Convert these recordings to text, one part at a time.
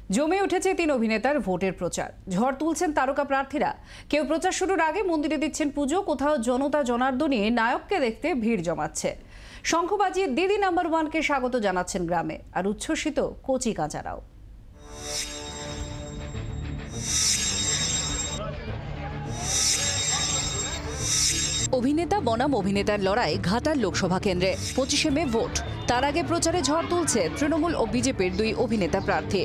জমে উঠেছে তিন অভিনেতার ভোটের প্রচার। ঝড় তুলছেন তারকা প্রার্থীরা। কেউ প্রচার শুরুর আগে মন্দিরে দিচ্ছেন পুজো, কোথাও জনতা জনার্দনী নায়ককে দেখতে ভিড় জমাচ্ছে। শঙ্খ বাজিয়ে দিদি নাম্বার 1কে স্বাগত জানাচ্ছেন গ্রামে, আর উচ্ছ্বসিত কচি কাঁচারাও। অভিনেতা বনাম অভিনেতার লড়াই ঘাটাল লোকসভা কেন্দ্রে। 25শে মে ভোট। তার আগে প্রচারে ঝড় তুলছে তৃণমূল ও বিজেপির দুই অভিনেতা প্রার্থী।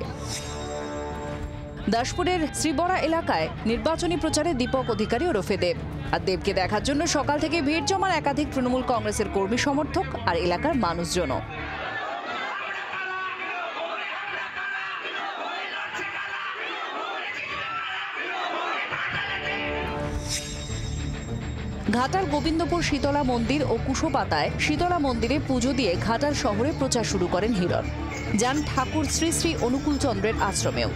দাসপুরের শ্রীবরা এলাকায় নির্বাচনী প্রচারে দীপক অধিকারী ওরফে দেব। আর দেবকে দেখার জন্য সকাল থেকে ভিড় জমান একাধিক তৃণমূল কংগ্রেসের কর্মী সমর্থক আর এলাকার মানুষজনও। ঘাটাল গোবিন্দপুর শীতলা মন্দির ও কুশোপাতায় শীতলা মন্দিরে পুজো দিয়ে ঘাটাল শহরে প্রচার শুরু করেন হিরণ। যান ঠাকুর শ্রী শ্রী অনুকূল চন্দ্রের আশ্রমেও।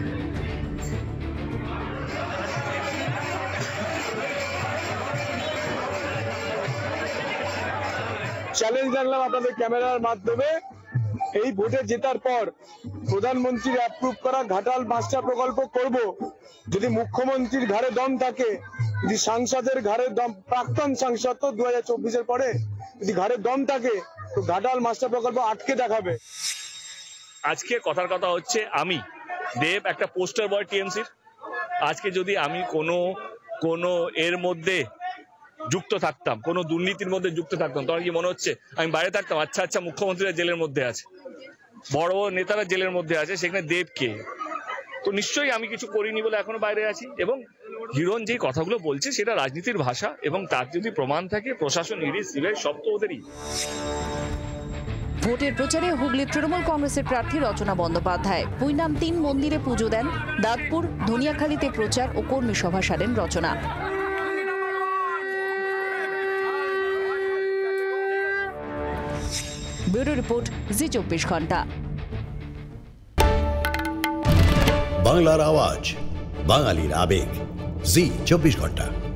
চ্যালেঞ্জ জানলাম আপনাদের ক্যামেরার মাধ্যমে, এই ভোটে জেতার পর প্রধানমন্ত্রীর অ্যাপ্রুভ করা ঘাটাল মাস্টার প্রকল্প করব। যদি মুখ্যমন্ত্রীর ঘাড়ে দম থাকে, যদি সাংসদের ঘাড়ে দম, প্রাক্তন সাংসদ তো 2024-এর পরে, যদি ঘাড়ে দম থাকে তো ঘাটাল মাস্টার প্রকল্প আটকে দেখাবে। আজকে কথার কথা হচ্ছে, আমি দেব একটা পোস্টার বয় টিএমসির। আজকে যদি আমি কোনো এর মধ্যে যুক্ত থাকতাম, কোনো দুর্নীতির মধ্যে যুক্ত থাকতাম, তখন কি মনে হচ্ছে আমি বাইরে থাকতাম? আচ্ছা মুখ্যমন্ত্রীরা জেলের মধ্যে আছে, বড় বড় নেতারা জেলের মধ্যে আছে, সেখানে দেবকে তো নিশ্চয়ই আমি কিছু করিনি বলে এখনো বাইরে আছি। এবং হিরণ যেই কথাগুলো বলছে সেটা রাজনীতির ভাষা, এবং তার যদি প্রমাণ থাকে প্রশাসন ইডি সিবিআই সব তো ওদেরই। ভোটের প্রচারে হুগলির তৃণমূল কংগ্রেসের প্রার্থী রচনা বন্দ্যোপাধ্যায় পুইনাম 3 মন্দিরে পুজো দেন। দাঁতপুর, ধনিয়াখালীতে প্রচার ও কর্মী সভা সারেন রচনা। ব্যুরো রিপোর্ট, জি 24 ঘন্টা। বাংলার আওয়াজ, বাঙালির আবেগ, জি 24 ঘন্টা।